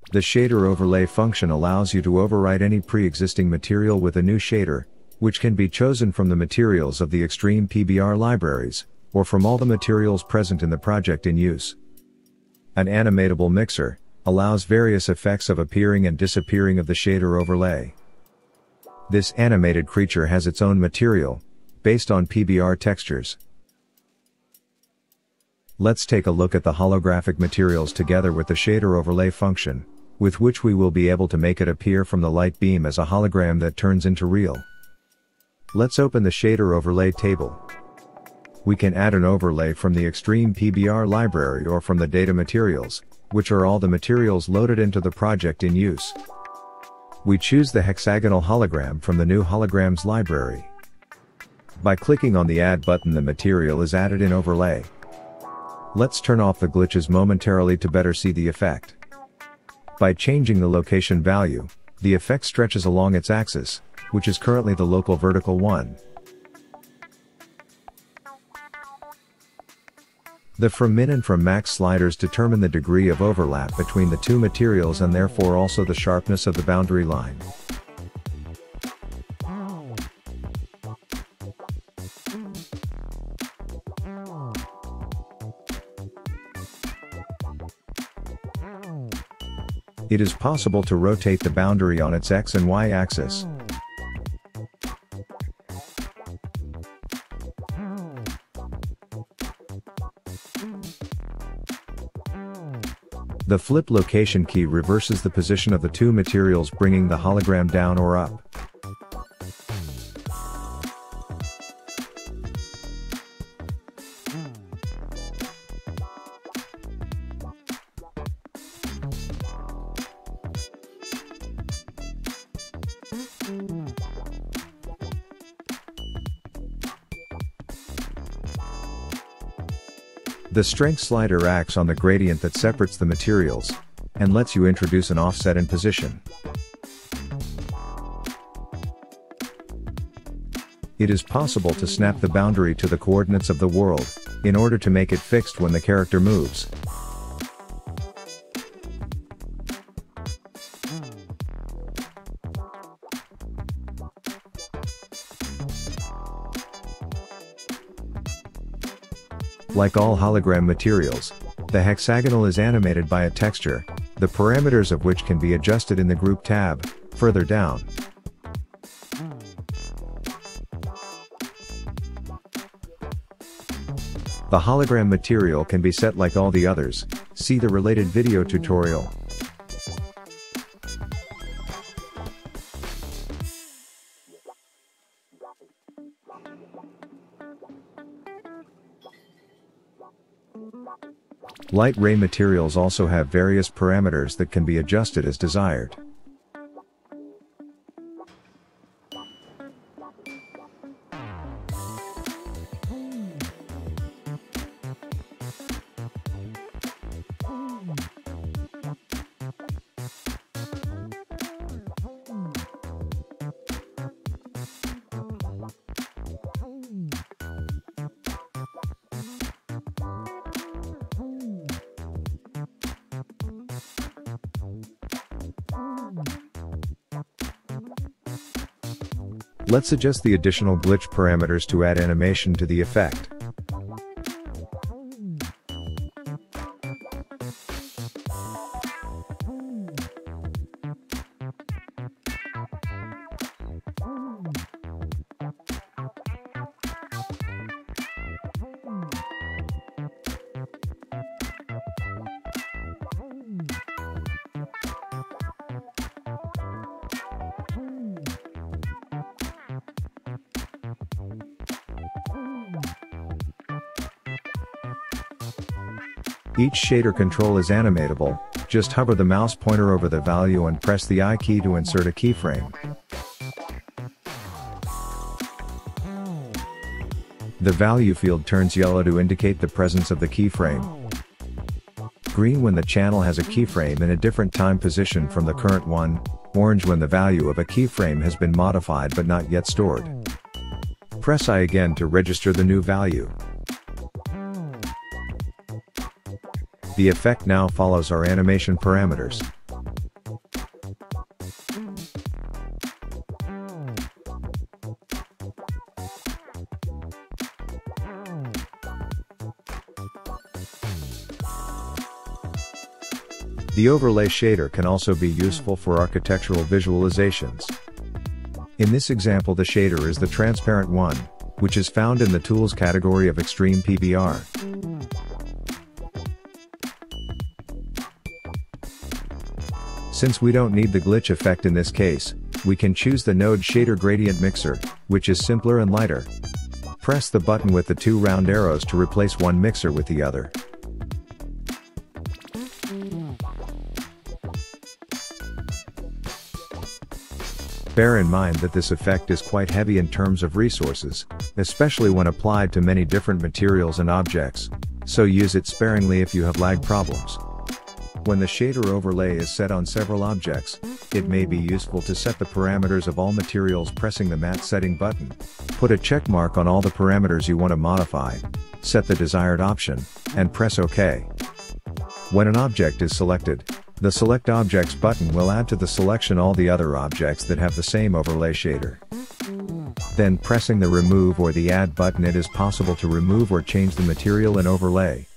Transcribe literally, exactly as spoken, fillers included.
The shader overlay function allows you to overwrite any pre-existing material with a new shader, which can be chosen from the materials of the Extreme P B R libraries, or from all the materials present in the project in use. An animatable mixer allows various effects of appearing and disappearing of the shader overlay. This animated creature has its own material, based on P B R textures. Let's take a look at the holographic materials together with the shader overlay function, with which we will be able to make it appear from the light beam as a hologram that turns into real. Let's open the shader overlay table. We can add an overlay from the Extreme P B R library or from the data materials, which are all the materials loaded into the project in use. We choose the hexagonal hologram from the new holograms library. By clicking on the add button, the material is added in overlay. Let's turn off the glitches momentarily to better see the effect. By changing the location value, the effect stretches along its axis, which is currently the local vertical one. The from min and from max sliders determine the degree of overlap between the two materials and therefore also the sharpness of the boundary line. It is possible to rotate the boundary on its X and Y axis. The flip location key reverses the position of the two materials, bringing the hologram down or up. The strength slider acts on the gradient that separates the materials, and lets you introduce an offset in position. It is possible to snap the boundary to the coordinates of the world, in order to make it fixed when the character moves. Like all hologram materials, the hexagonal is animated by a texture, the parameters of which can be adjusted in the Group tab, further down. The hologram material can be set like all the others, see the related video tutorial. Light ray materials also have various parameters that can be adjusted as desired. Let's adjust the additional glitch parameters to add animation to the effect. Each shader control is animatable. Just hover the mouse pointer over the value and press the I key to insert a keyframe. The value field turns yellow to indicate the presence of the keyframe. Green when the channel has a keyframe in a different time position from the current one, orange when the value of a keyframe has been modified but not yet stored. Press I again to register the new value. The effect now follows our animation parameters. The overlay shader can also be useful for architectural visualizations. In this example, the shader is the transparent one, which is found in the Tools category of Extreme P B R. Since we don't need the glitch effect in this case, we can choose the Node Shader Gradient Mixer, which is simpler and lighter. Press the button with the two round arrows to replace one mixer with the other. Bear in mind that this effect is quite heavy in terms of resources, especially when applied to many different materials and objects, so use it sparingly if you have lag problems. When the shader overlay is set on several objects, it may be useful to set the parameters of all materials pressing the matte setting button. Put a check mark on all the parameters you want to modify, set the desired option, and press OK. When an object is selected, the Select Objects button will add to the selection all the other objects that have the same overlay shader. Then pressing the Remove or the Add button, it is possible to remove or change the material and overlay.